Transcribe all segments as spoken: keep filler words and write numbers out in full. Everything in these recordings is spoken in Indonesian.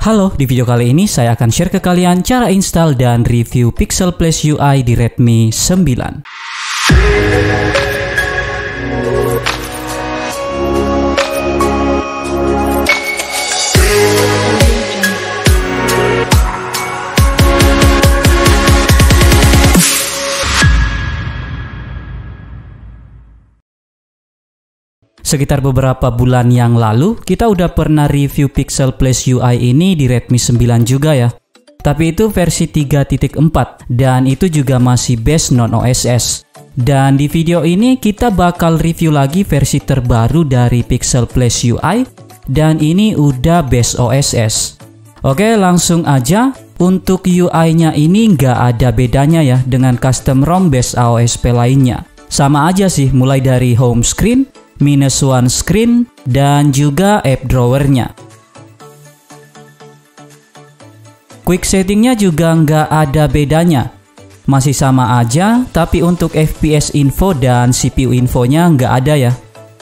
Halo, di video kali ini saya akan share ke kalian cara install dan review Pixel Plus U I di Redmi sembilan. Sekitar beberapa bulan yang lalu, kita udah pernah review Pixel Plus U I ini di Redmi sembilan juga ya. Tapi itu versi tiga titik empat, dan itu juga masih base non O S S. Dan di video ini kita bakal review lagi versi terbaru dari Pixel Plus U I, dan ini udah base O S S. Oke, langsung aja. Untuk U I-nya ini nggak ada bedanya ya dengan custom ROM base A O S P lainnya. Sama aja sih, mulai dari home screen, minus one screen, dan juga app drawernya. Quick settingnya juga nggak ada bedanya, masih sama aja, tapi untuk F P S info dan C P U infonya nggak ada ya.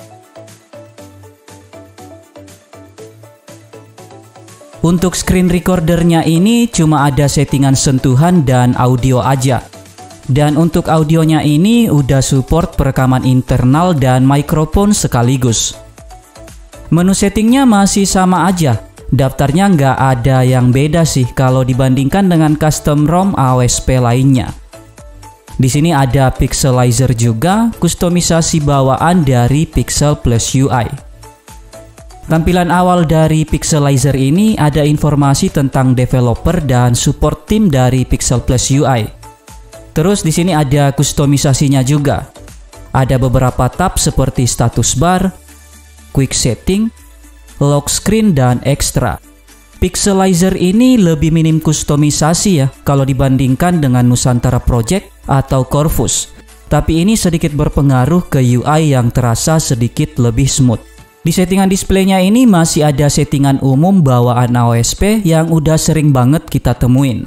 Untuk screen recordernya ini cuma ada settingan sentuhan dan audio aja. Dan untuk audionya ini udah support perekaman internal dan mikrofon sekaligus. Menu settingnya masih sama aja. Daftarnya nggak ada yang beda sih kalau dibandingkan dengan custom ROM A O S P lainnya. Di sini ada pixelizer juga, kustomisasi bawaan dari Pixel Plus U I. Tampilan awal dari pixelizer ini ada informasi tentang developer dan support tim dari Pixel Plus U I. Terus di sini ada kustomisasinya juga. Ada beberapa tab seperti status bar, quick setting, lock screen, dan extra. Pixelizer ini lebih minim kustomisasi ya kalau dibandingkan dengan Nusantara Project atau Corvus. Tapi ini sedikit berpengaruh ke U I yang terasa sedikit lebih smooth. Di settingan displaynya ini masih ada settingan umum bawaan A O S P yang udah sering banget kita temuin.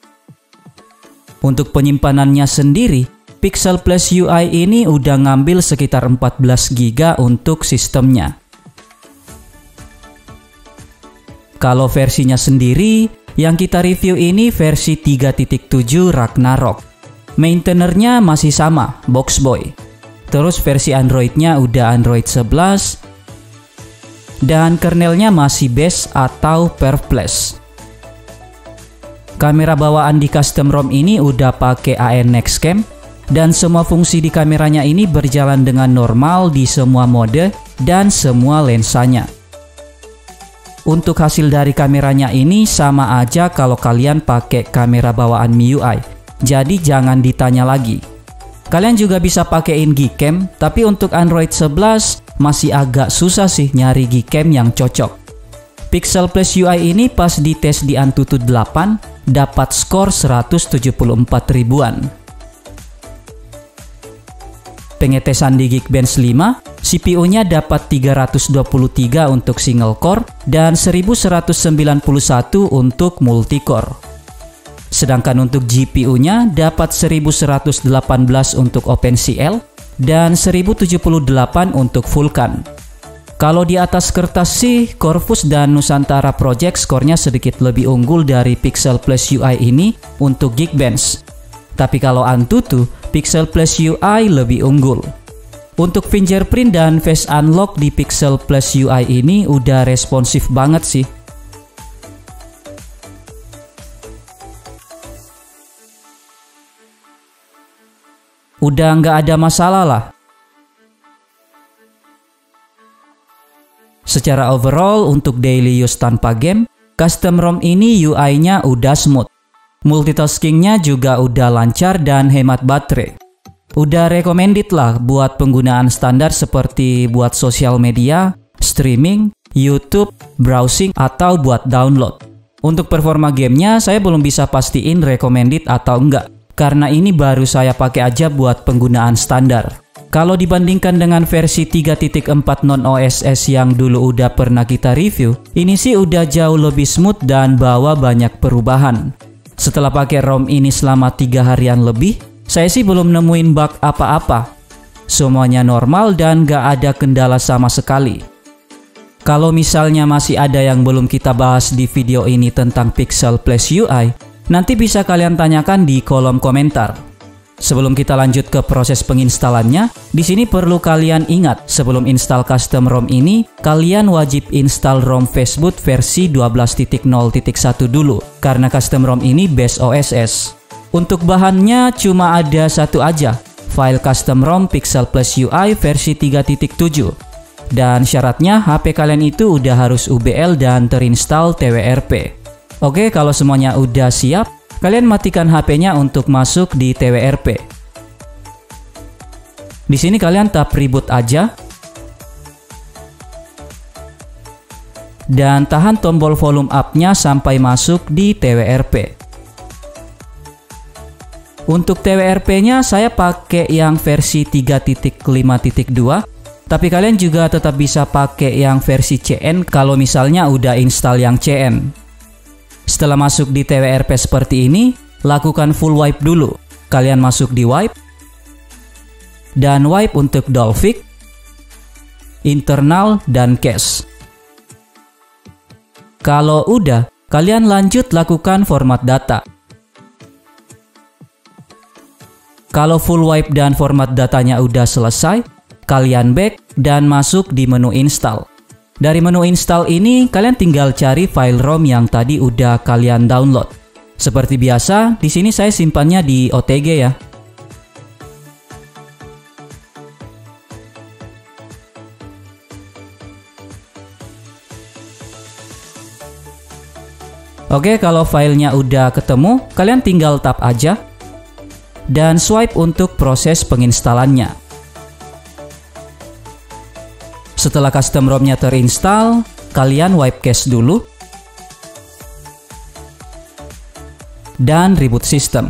Untuk penyimpanannya sendiri, Pixel Plus U I ini udah ngambil sekitar empat belas giga untuk sistemnya. Kalau versinya sendiri, yang kita review ini versi tiga titik tujuh Ragnarok. Maintainernya masih sama, Boxboy. Terus versi Androidnya udah Android sebelas, dan kernelnya masih base atau Perf+. Kamera bawaan di custom ROM ini udah pakai A N Nextcam, dan semua fungsi di kameranya ini berjalan dengan normal di semua mode dan semua lensanya. Untuk hasil dari kameranya ini sama aja kalau kalian pakai kamera bawaan M I U I, jadi jangan ditanya lagi. Kalian juga bisa pakaiin Gcam, tapi untuk Android sebelas masih agak susah sih nyari Gcam yang cocok. Pixel Plus U I ini pas dites di Antutu delapan, dapat skor seratus tujuh puluh empat ribuan. Pengetesan di Geekbench lima, C P U-nya dapat tiga ratus dua puluh tiga untuk single core dan seribu seratus sembilan puluh satu untuk multicore. Sedangkan untuk G P U-nya dapat seribu seratus delapan belas untuk OpenCL dan seribu tujuh puluh delapan untuk Vulkan. Kalau di atas kertas sih, Corvus dan Nusantara Project skornya sedikit lebih unggul dari Pixel Plus U I ini untuk Geekbench. Tapi kalau Antutu, Pixel Plus U I lebih unggul. Untuk fingerprint dan face unlock di Pixel Plus U I ini udah responsif banget sih. Udah nggak ada masalah lah. Secara overall, untuk daily use tanpa game, custom ROM ini U I-nya udah smooth. Multitaskingnya juga udah lancar dan hemat baterai. Udah recommended lah buat penggunaan standar seperti buat sosial media, streaming, YouTube, browsing, atau buat download. Untuk performa gamenya, saya belum bisa pastiin recommended atau enggak, karena ini baru saya pakai aja buat penggunaan standar. Kalau dibandingkan dengan versi tiga titik empat non O S S yang dulu udah pernah kita review, ini sih udah jauh lebih smooth dan bawa banyak perubahan. Setelah pakai ROM ini selama tiga harian lebih, saya sih belum nemuin bug apa-apa. Semuanya normal dan gak ada kendala sama sekali. Kalau misalnya masih ada yang belum kita bahas di video ini tentang Pixel Plus U I, nanti bisa kalian tanyakan di kolom komentar. Sebelum kita lanjut ke proses penginstalannya, di sini perlu kalian ingat, sebelum install custom ROM ini, kalian wajib install ROM Fastboot versi dua belas titik nol titik satu dulu, karena custom ROM ini base O S S. Untuk bahannya cuma ada satu aja, file custom ROM Pixel Plus U I versi tiga titik tujuh. Dan syaratnya H P kalian itu udah harus U B L dan terinstall T W R P. Oke, kalau semuanya udah siap, kalian matikan H P-nya untuk masuk di T W R P. Di sini kalian tap reboot aja. Dan tahan tombol volume up-nya sampai masuk di T W R P. Untuk T W R P-nya saya pakai yang versi tiga titik lima titik dua, tapi kalian juga tetap bisa pakai yang versi C N kalau misalnya udah install yang C N. Setelah masuk di T W R P seperti ini, lakukan full wipe dulu. Kalian masuk di wipe, dan wipe untuk Dalvik, internal, dan cache. Kalau udah, kalian lanjut lakukan format data. Kalau full wipe dan format datanya udah selesai, kalian back dan masuk di menu install. Dari menu install ini, kalian tinggal cari file ROM yang tadi udah kalian download. Seperti biasa, di sini saya simpannya di O T G ya. Oke, kalau filenya udah ketemu, kalian tinggal tap aja dan swipe untuk proses penginstalannya. Setelah custom ROM-nya terinstall, kalian wipe cache dulu dan reboot sistem.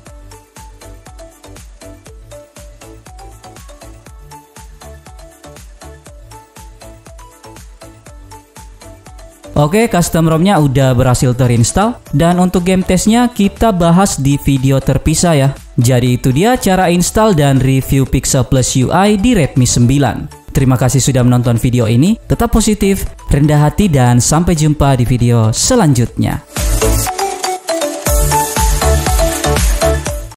Oke, custom ROM-nya udah berhasil terinstall, dan untuk game testnya kita bahas di video terpisah ya. Jadi itu dia cara install dan review Pixel Plus U I di Redmi sembilan. Terima kasih sudah menonton video ini, tetap positif, rendah hati, dan sampai jumpa di video selanjutnya.